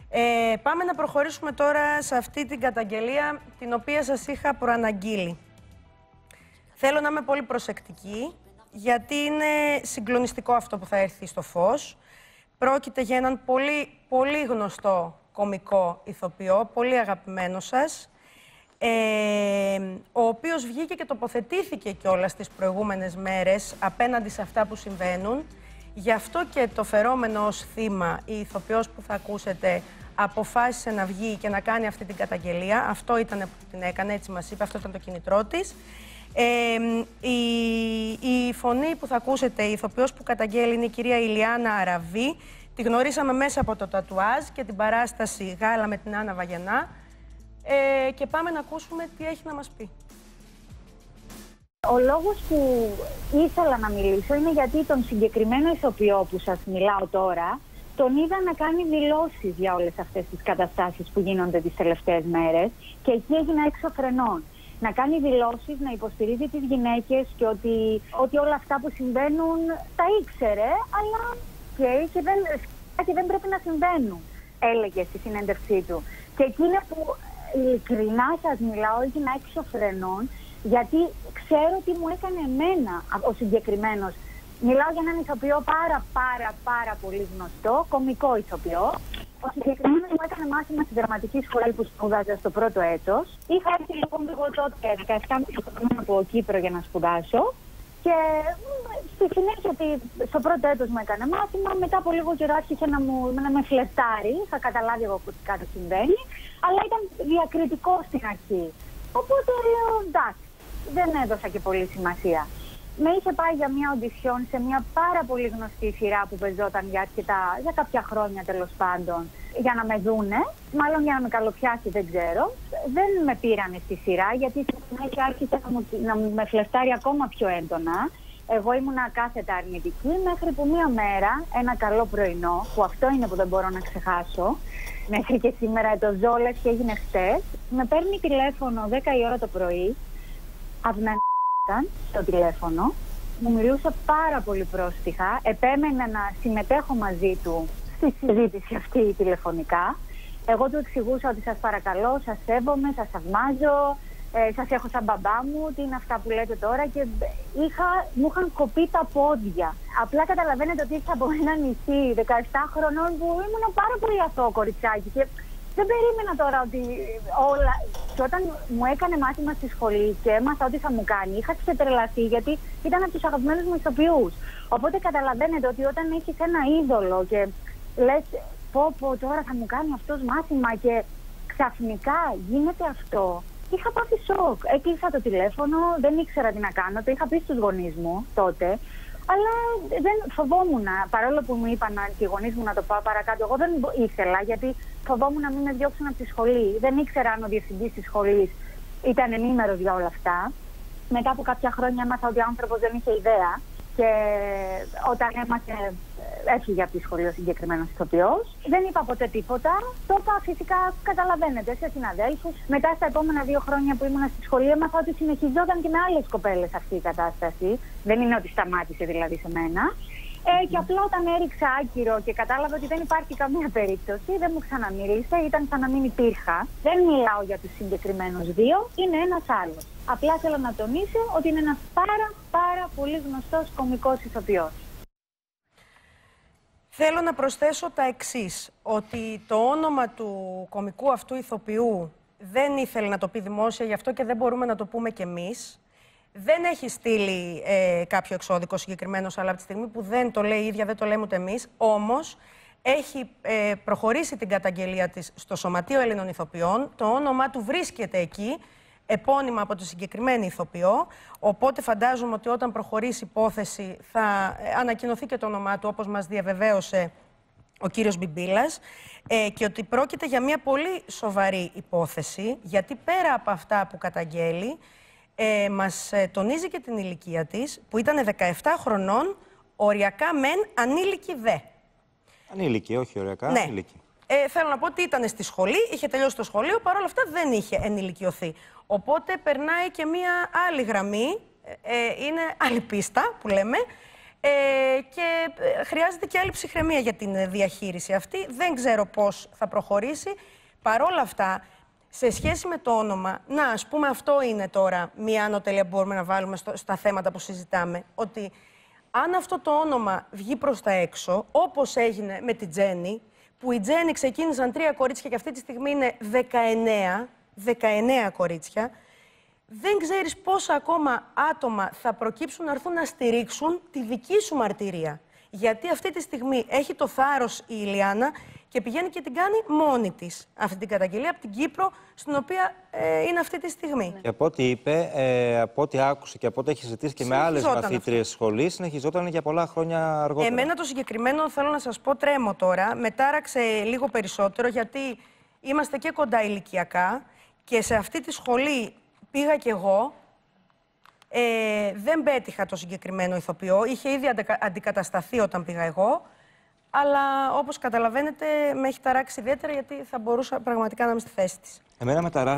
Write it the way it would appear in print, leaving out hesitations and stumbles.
Πάμε να προχωρήσουμε τώρα σε αυτή την καταγγελία την οποία σας είχα προαναγγείλει. Θέλω να είμαι πολύ προσεκτική, γιατί είναι συγκλονιστικό αυτό που θα έρθει στο φως. Πρόκειται για έναν πολύ γνωστό κωμικό ηθοποιό, πολύ αγαπημένο σας, ο οποίος βγήκε και τοποθετήθηκε κιόλας τις προηγούμενες μέρες απέναντι σε αυτά που συμβαίνουν. Γι' αυτό και το φερόμενο ως θύμα, η ηθοποιός που θα ακούσετε, αποφάσισε να βγει και να κάνει αυτή την καταγγελία. Αυτό ήταν που την έκανε, έτσι μας είπε, αυτό ήταν το κινητρό της. Η φωνή που θα ακούσετε, η ηθοποιός που καταγγέλει, είναι η κυρία Ηλιάνα Αραβή. Τη γνωρίσαμε μέσα από το τατουάζ και την παράσταση Γάλα με την Άννα Βαγενά. Και πάμε να ακούσουμε τι έχει να μας πει. Ο λόγος που ήθελα να μιλήσω είναι γιατί τον συγκεκριμένο ηθοποιό που σας μιλάω τώρα, τον είδα να κάνει δηλώσεις για όλες αυτές τις καταστάσεις που γίνονται τις τελευταίες μέρες και εκεί έγινα έξω φρενών. Να κάνει δηλώσεις, να υποστηρίζει τις γυναίκες και ότι όλα αυτά που συμβαίνουν τα ήξερε, αλλά και δεν πρέπει να συμβαίνουν, έλεγε στη συνέντευξή του. Και εκείνο που ειλικρινά σας μιλάω, έγινα έξω φρενών, γιατί ξέρω τι μου έκανε εμένα ο συγκεκριμένος. Μιλάω για έναν ηθοποιό πάρα πολύ γνωστό, κωμικό ηθοποιό. Ο συγκεκριμένος μου έκανε μάθημα στη δραματική σχολή που σπουδάζα στο πρώτο έτος. Είχα έρθει λοιπόν εγώ τότε 17,5 χρόνια από Κύπρο για να σπουδάσω. Και στη συνέχεια στο πρώτο έτος μου έκανε μάθημα, μετά από λίγο καιρό άρχισε να με φλερτάρει. Είχα καταλάβει εγώ ότι κάτι συμβαίνει, αλλά ήταν διακριτικό στην αρχή. Οπότε λέω εντάξει, δεν έδωσα και πολύ σημασία. Με είχε πάει για μια οντισιόν σε μια πάρα πολύ γνωστή σειρά που παίζονταν για κάποια χρόνια τέλος πάντων, για να με δούνε, μάλλον για να με καλοπιάσει, δεν ξέρω. Δεν με πήρανε στη σειρά, γιατί στη συνέχεια άρχισε να με φλερτάρει ακόμα πιο έντονα. Εγώ ήμουνα κάθετα αρνητική, μέχρι που μία μέρα, ένα καλό πρωινό, που αυτό είναι που δεν μπορώ να ξεχάσω, μέχρι και σήμερα το ζω, λες και έγινε χτες, με παίρνει τηλέφωνο 10 η ώρα το πρωί, στο τηλέφωνο, μου μιλούσε πάρα πολύ πρόστιχα, επέμενε να συμμετέχω μαζί του στη συζήτηση αυτή τηλεφωνικά. Εγώ του εξηγούσα ότι σας παρακαλώ, σας σέβομαι, σας θαυμάζω, σας έχω σαν μπαμπά μου, τι είναι αυτά που λέτε τώρα, και μου είχαν κοπεί τα πόδια. Απλά καταλαβαίνετε ότι ήρθα από ένα νησί 17 χρονών που ήμουν πάρα πολύ αθώο κοριτσάκι και δεν περίμενα τώρα ότι όλα. Και όταν μου έκανε μάθημα στη σχολή και έμαθα ότι θα μου κάνει, είχα ξετρελαθεί, γιατί ήταν από τους αγαπημένους μου ηθοποιούς. Οπότε καταλαβαίνετε ότι όταν έχεις ένα είδωλο και λες πω τώρα θα μου κάνει αυτός μάθημα και ξαφνικά γίνεται αυτό, είχα πάθει σοκ. Έκλεισα το τηλέφωνο, δεν ήξερα τι να κάνω, το είχα πει στους γονείς μου τότε. Αλλά δεν φοβόμουν, παρόλο που μου είπαν και οι γονείς μου να το πάω παρακάτω, εγώ δεν ήθελα, γιατί φοβόμουν να μην με διώξουν από τη σχολή. Δεν ήξερα αν ο διευθυντής της σχολής ήταν ενήμερος για όλα αυτά. Μετά από κάποια χρόνια έμαθα ότι ο άνθρωπος δεν είχε ιδέα και όταν έφυγε από τη σχολή ο συγκεκριμένος ηθοποιός, δεν είπα ποτέ τίποτα. Το είπα φυσικά, καταλαβαίνετε, σε συναδέλφους. Μετά στα επόμενα 2 χρόνια που ήμουν στη σχολή, έμαθα ότι συνεχιζόταν και με άλλες κοπέλες αυτή η κατάσταση. Δεν είναι ότι σταμάτησε δηλαδή σε μένα. Και απλά όταν έριξα άκυρο και κατάλαβα ότι δεν υπάρχει καμία περίπτωση, δεν μου ξαναμίλησε, ήταν σαν να μην υπήρχα. Δεν μιλάω για τους συγκεκριμένους δύο, είναι ένας άλλος. Απλά θέλω να τονίσω ότι είναι ένας πάρα πολύ γνωστός κωμικός ηθοποιός. Θέλω να προσθέσω τα εξής, ότι το όνομα του κωμικού αυτού ηθοποιού δεν ήθελε να το πει δημόσια, γι' αυτό και δεν μπορούμε να το πούμε κι εμείς. Δεν έχει στείλει κάποιο εξώδικο συγκεκριμένος, αλλά από τη στιγμή που δεν το λέει η ίδια, δεν το λέμε ούτε εμείς. Όμως, έχει προχωρήσει την καταγγελία της στο Σωματείο Ελλήνων Ηθοποιών. Το όνομά του βρίσκεται εκεί, επώνυμα από τη συγκεκριμένη ηθοποιό. Οπότε φαντάζομαι ότι όταν προχωρήσει η υπόθεση θα ανακοινωθεί και το όνομά του, όπως μας διαβεβαίωσε ο κύριος Μπιμπίλας, και ότι πρόκειται για μια πολύ σοβαρή υπόθεση, γιατί πέρα από αυτά που καταγγέλει, μας τονίζει και την ηλικία της, που ήταν 17 χρονών, οριακά μεν, ανήλικη δε. Ανήλικη, όχι οριακά, ναι. Ανήλικη. Θέλω να πω ότι ήταν στη σχολή, είχε τελειώσει το σχολείο, παρόλα αυτά δεν είχε ενηλικιωθεί. Οπότε περνάει και μία άλλη γραμμή, είναι άλλη πίστα που λέμε, Και χρειάζεται και άλλη ψυχραιμία για την διαχείριση αυτή. Δεν ξέρω πώς θα προχωρήσει. Παρόλα αυτά, σε σχέση με το όνομα, ας πούμε αυτό είναι τώρα μία ανωτελεία που μπορούμε να βάλουμε στα θέματα που συζητάμε, ότι αν αυτό το όνομα βγει προς τα έξω, όπως έγινε με την Τζέννη, που η Τζέννη ξεκίνησαν 3 κορίτσια και αυτή τη στιγμή είναι 19 κορίτσια, δεν ξέρεις πόσα ακόμα άτομα θα προκύψουν να έρθουν να στηρίξουν τη δική σου μαρτυρία. Γιατί αυτή τη στιγμή έχει το θάρρος η Ηλιάνα και πηγαίνει και την κάνει μόνη της αυτή την καταγγελία από την Κύπρο, στην οποία είναι αυτή τη στιγμή. Και από ό,τι είπε, από ό,τι άκουσε και από ό,τι έχει ζητήσει και με άλλες μαθήτριες σχολής, συνεχιζόταν για πολλά χρόνια αργότερα. Εμένα το συγκεκριμένο, θέλω να σας πω, τρέμω τώρα. Με τάραξε λίγο περισσότερο, γιατί είμαστε και κοντά ηλικιακά και σε αυτή τη σχολή πήγα κι εγώ. Δεν πέτυχα το συγκεκριμένο ηθοποιό. Είχε ήδη αντικατασταθεί όταν πήγα εγώ. Αλλά όπως καταλαβαίνετε με έχει ταράξει ιδιαίτερα, γιατί θα μπορούσα πραγματικά να είμαι στη θέση της. Εμένα με ταράζει